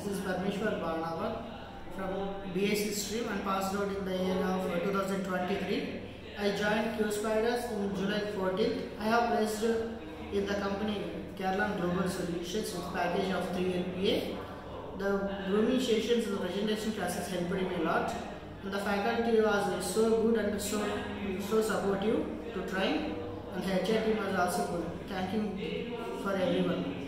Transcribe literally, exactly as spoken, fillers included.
This is Parmeshwar Bhanava from B S C stream and passed out in the year of two thousand twenty-three. I joined Q Spiders in July fourteenth. I have placed in the company Kerala Global Solutions with package of three L P A. The grooming sessions and the presentation classes helped me a lot. And the faculty was so good and so so supportive to train, and the H R team was also good. Thank you for everyone.